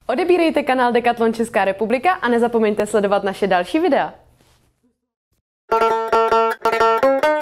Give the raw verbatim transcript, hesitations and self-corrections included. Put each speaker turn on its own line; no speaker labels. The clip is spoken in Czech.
Odebírejte kanál Decathlon Česká republika a nezapomeňte sledovat naše další videa.